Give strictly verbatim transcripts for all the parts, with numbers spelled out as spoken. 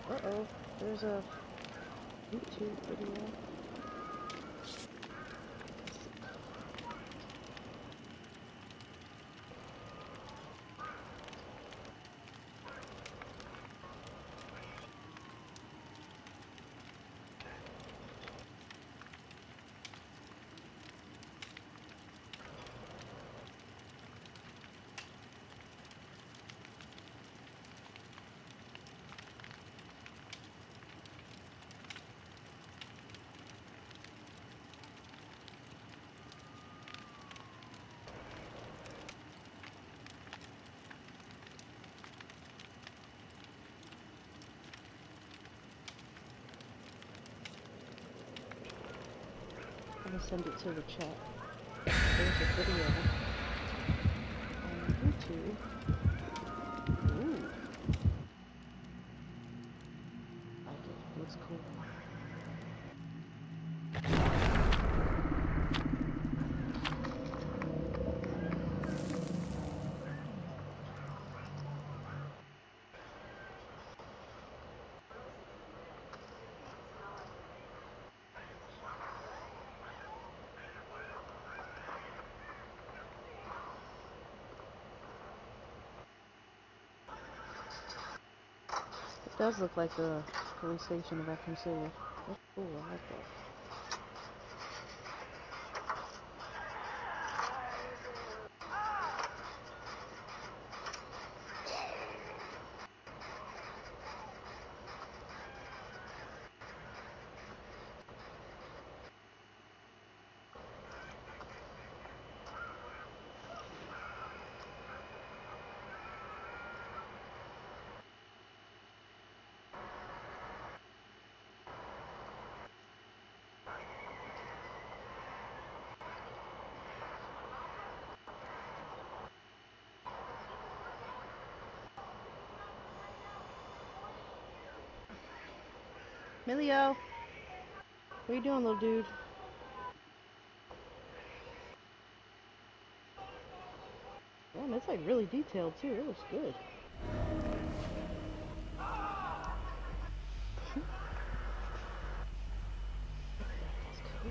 Uh-oh, there's a YouTube video. I'm gonna send it to the chat. There's a video on YouTube. Ooh, I like it. Looks cool. It does look like a police station of Raccoon City. That's cool. I like that. Emilio, what are you doing, little dude? Damn, it's like really detailed too. It looks good. That's cool.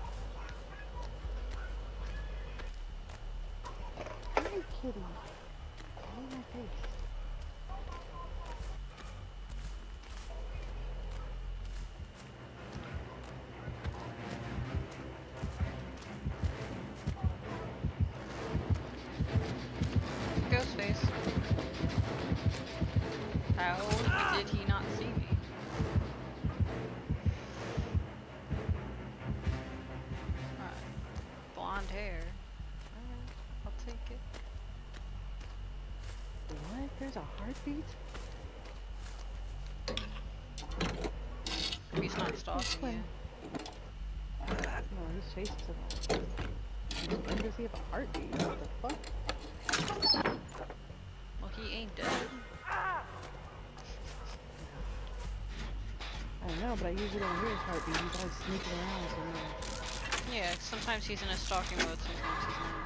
Hey, kitty. Lay in my face. Ghostface. How did he not see me? Alright. Blonde hair. Alright, I'll take it. What? There's a heartbeat? He's not stalking you. No, he's chasing someone. When does he have a heartbeat? What the fuck? Well, he ain't dead. I don't know, but I usually don't hear his heartbeat. He's always sneaking around somewhere. Yeah, sometimes he's in a stalking mode, sometimes he's not.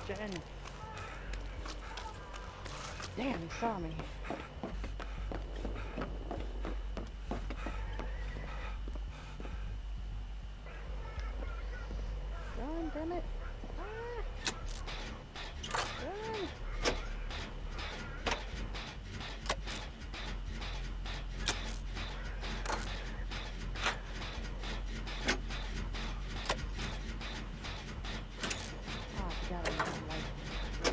Jen. Damn, he saw me. Run, damn it. Ah. Run. Oh, God, I don't like it.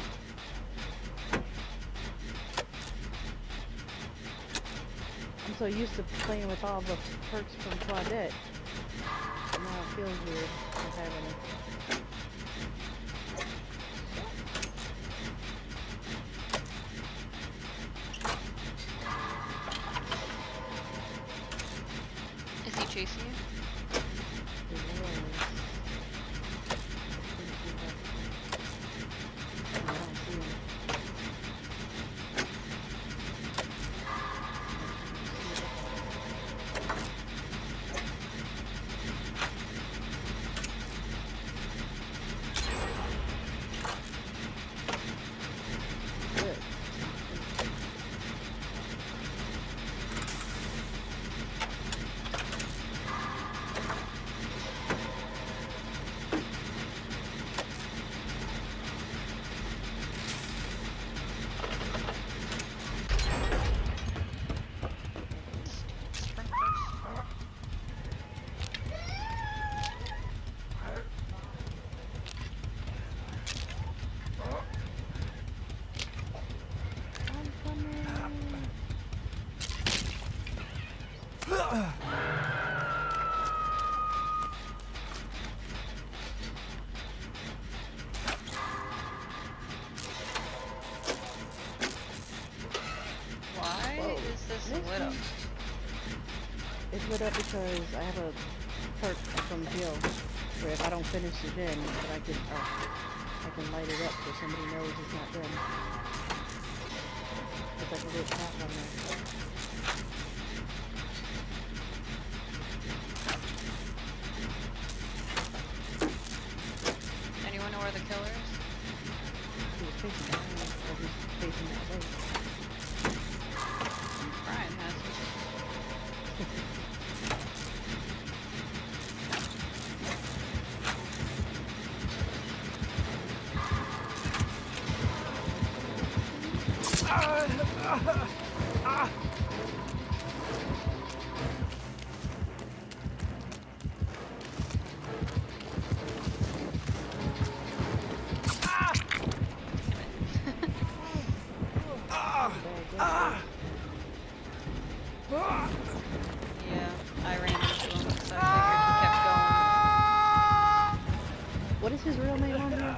I'm so used to playing with all the perks from Claudette. Now it feels weird not having it. Is he chasing you? It was. I don't see him. Good. Sprinklers. I'm coming. Why Whoa. is this This lit up? one- It's lit up because I have a perk from Jill where if I don't finish the gen, that I can uh, I can light it up so somebody knows it's not done. It's like a little tap on there. Anyone know where the killer is? He was facing that way, or he's facing that way. Brian has it. Yeah, I ran into him because I figured he kept going. What is his real name on here? I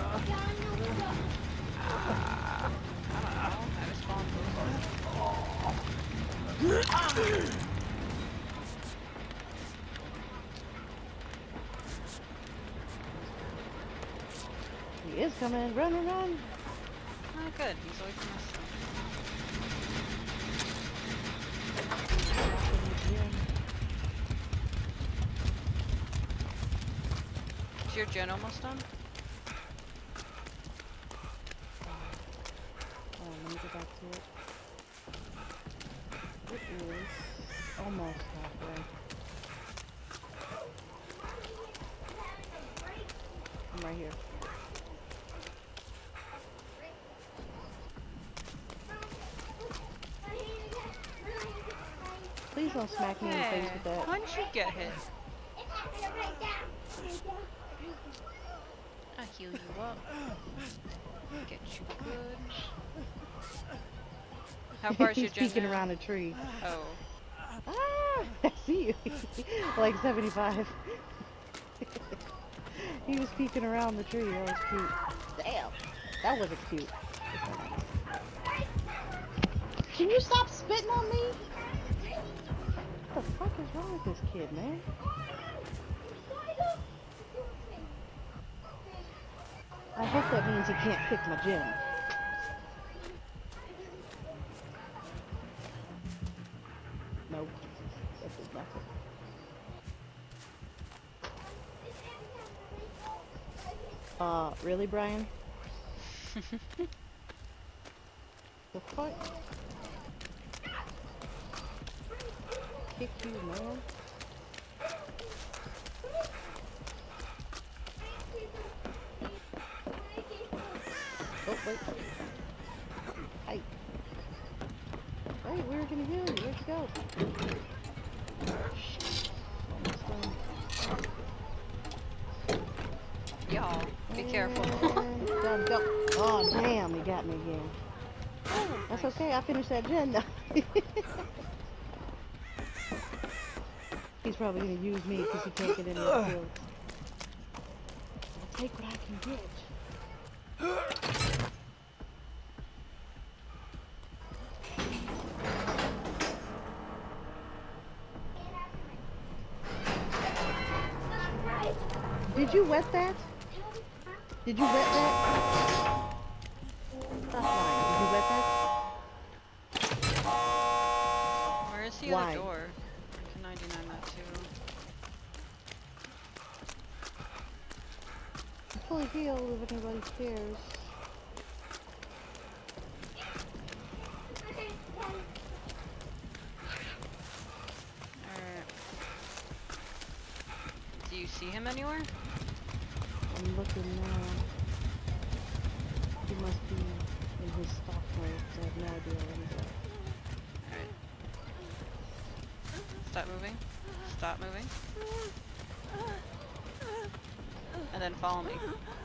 don't know. I just spawned those. He is coming. Run, run, run. Oh, good. He's away from us. Is your gen almost done? Oh, let me get back to it. It is almost halfway. I'm right here. Please don't smack me in the face Hey, with that. why didn't you get hit? I'll heal you up. Get you good. How far is your He's gen peeking now? around a tree. Oh. Ah, I see you. Like seventy-five. He was peeking around the tree. That was cute. Damn. That wasn't cute. Can you stop spitting on me? What the fuck is wrong with this kid, man? I hope that means he can't pick my gym. Nope. That did nothing. Uh, really, Brian? The fuck? Kick you, man. Oh, wait. Hey. Hey, we were gonna heal you. Where'd you go? Shit. Almost done. Y'all, be careful. And done. Go. Oh, damn, he got me again. That's Nice. okay, I finished that gen though. He's probably gonna use me because he can't get any of the kills. I'll take what I can get. Did you wet that? Did you wet that? Stop lying. Did you wet that? Where is the Why? other door? Can ninety-nine that too? I'm fully healed if anybody cares. Alright. Do you see him anywhere? I'm looking now. He must be in his stock mode, because I have no idea where he's at. Alright. Stop moving. Stop moving. And then follow me.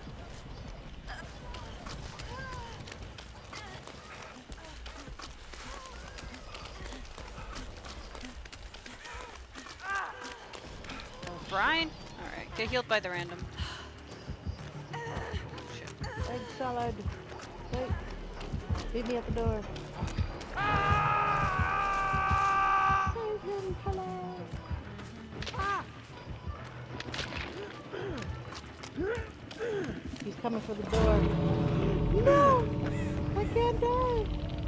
Brian? Alright, get healed by the random. Shit. Egg salad. Wait. Meet me at the door. Save him, hello. He's coming for the door. No! I can't die!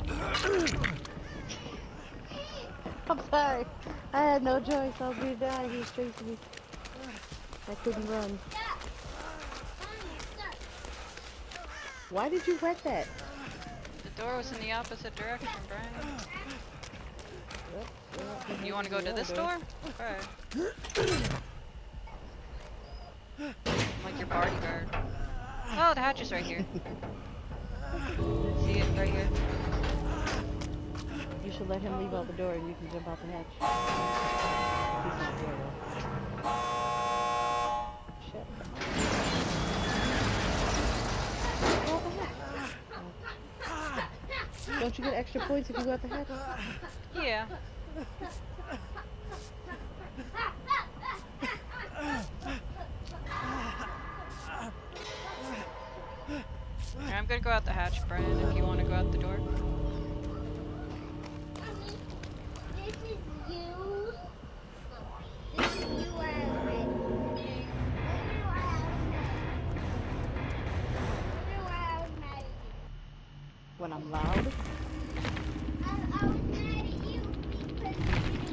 I'm sorry. I had no choice. I was gonna die. He was chasing me. I couldn't run. Why did you wet that? The door was in the opposite direction, Brian. Yep, yep, You want to go to this door? Okay. I'm like your bodyguard. Oh, the hatch is right here. See it right here. You should let him leave out the door and you can jump out the hatch. He's not here though. Shit. Go out the hatch. Don't you get extra points if you go out the hatch? Yeah. Alright, I'm gonna go out the hatch, Brian, if you want to go out the door. This is you. This is you already. When I'm loud? I, I was mad at you because